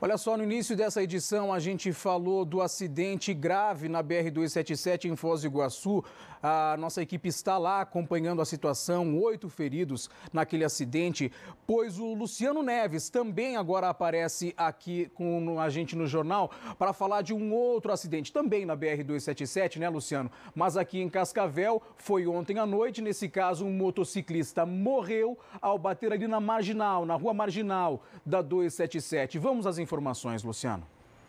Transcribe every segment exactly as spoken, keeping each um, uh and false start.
Olha só, no início dessa edição a gente falou do acidente grave na B R duzentos e setenta e sete em Foz do Iguaçu. A nossa equipe está lá acompanhando a situação, oito feridos naquele acidente, pois o Luciano Neves também agora aparece aqui com a gente no jornal para falar de um outro acidente, também na B R duzentos e setenta e sete, né, Luciano? Mas aqui em Cascavel, foi ontem à noite, nesse caso um motociclista morreu ao bater ali na Marginal, na rua Marginal da duzentos e setenta e sete. Vamos às informações. Informações, Luciano.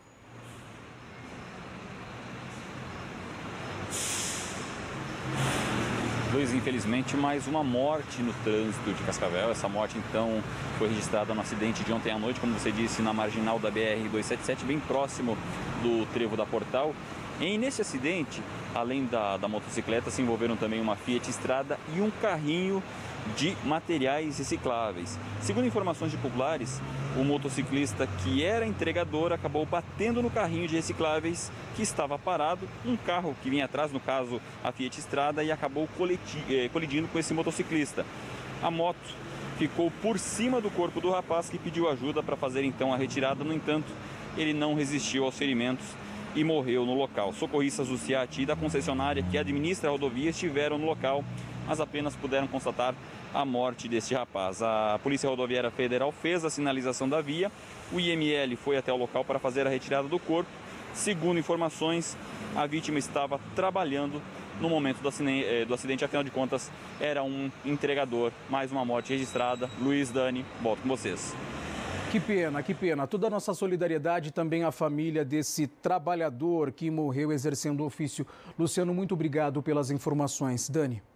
Luiz, infelizmente, mais uma morte no trânsito de Cascavel. Essa morte, então, foi registrada no acidente de ontem à noite, como você disse, na marginal da B R duzentos e setenta e sete, bem próximo do trevo da Portal. E nesse acidente, além da, da motocicleta, se envolveram também uma Fiat Strada e um carrinho de materiais recicláveis. Segundo informações de populares, o motociclista que era entregador acabou batendo no carrinho de recicláveis que estava parado, um carro que vinha atrás, no caso a Fiat Strada, e acabou colidindo com esse motociclista. A moto ficou por cima do corpo do rapaz, que pediu ajuda para fazer então a retirada. No entanto, ele não resistiu aos ferimentos e morreu no local. Socorristas do SEAT e da concessionária que administra a rodovia estiveram no local, mas apenas puderam constatar a morte deste rapaz. A Polícia Rodoviária Federal fez a sinalização da via, o I M L foi até o local para fazer a retirada do corpo. Segundo informações, a vítima estava trabalhando no momento do acidente, afinal de contas era um entregador. Mais uma morte registrada. Luiz, Dani, volto com vocês. Que pena, que pena. Toda a nossa solidariedade também à família desse trabalhador que morreu exercendo o ofício. Luciano, muito obrigado pelas informações. Dani.